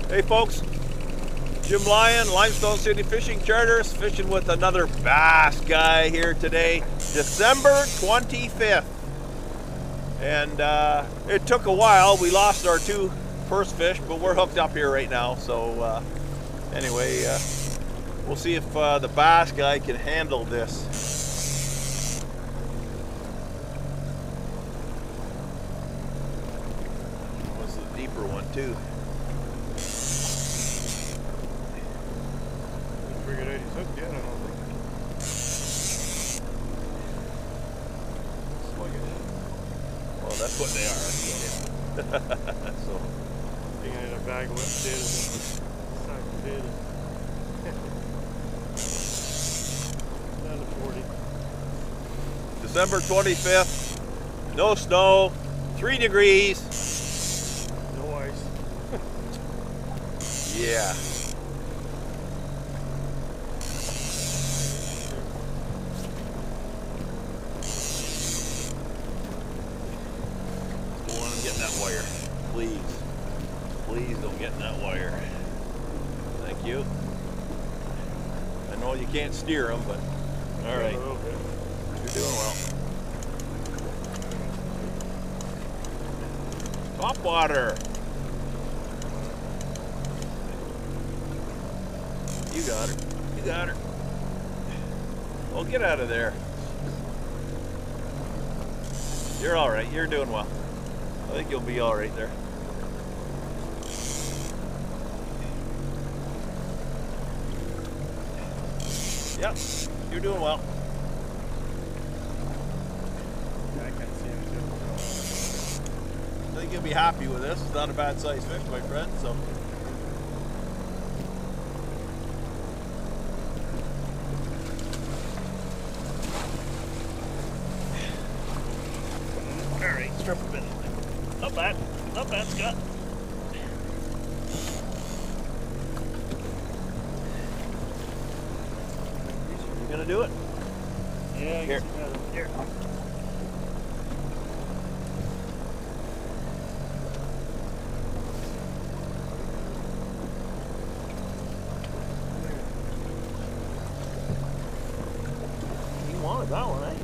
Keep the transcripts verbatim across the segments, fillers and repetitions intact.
Hey folks, Jim Lyon, Limestone City Fishing Charters, fishing with another bass guy here today, December twenty-fifth. And uh, it took a while. We lost our two first fish, but we're hooked up here right now. So uh, anyway, uh, we'll see if uh, the bass guy can handle this. This is a deeper one too. Figured out he's hooked yet, I don't think. Well, that's what they are. So, being in a bag of wet potatoes and sack of potatoes. Down to forty. December twenty-fifth, no snow, three degrees. No ice. Yeah. Get in that wire, please. Please don't get in that wire. Thank you. I know you can't steer them, but all right. You're doing well. Top water. You got her. You got her. Well, get out of there. You're all right. You're doing well. I think you'll be all right there. Yep, you're doing well. Yeah, I can't see anything. I think you'll be happy with this. It's not a bad sized fish, my friend. So. All right, strip a bit. Not bad. Not bad, Scott. You gonna do it? Yeah, I Here. guess you got it. Here. You wanted that one, eh?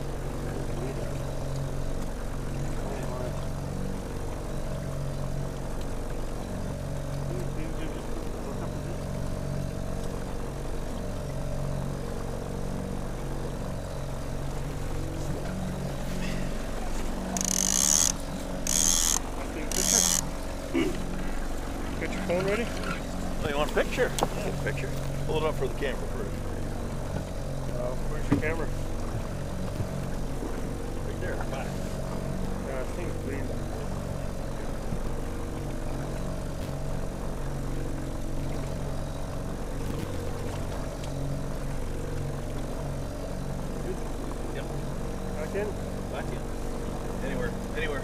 Got your phone ready? Oh, you want a picture? Yeah, a picture. Pull it up for the camera first. Uh, where's your camera? Right there, back. Yeah, I think it's bleeding. Yep. Back in? Back in. Anywhere. Anywhere.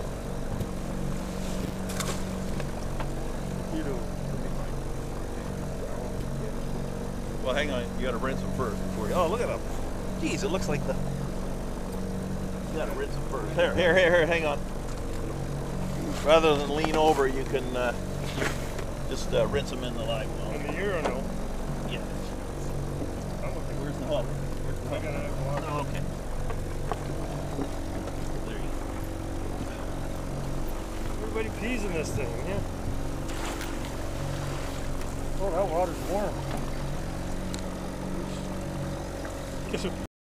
You do. Well, hang on. You got to rinse them first before you. Oh, look at them. Geez, it looks like the. You got to rinse them first. Here, here, here, here. Hang on. Rather than lean over, you can uh, just uh, rinse them in the live well. In the ear or no? Yeah. I'm looking. Where's the hub? Where's the I hub? gotta have water. Oh, okay. There you go. Everybody pees in this thing, yeah. Oh, that water's warm. Guess what?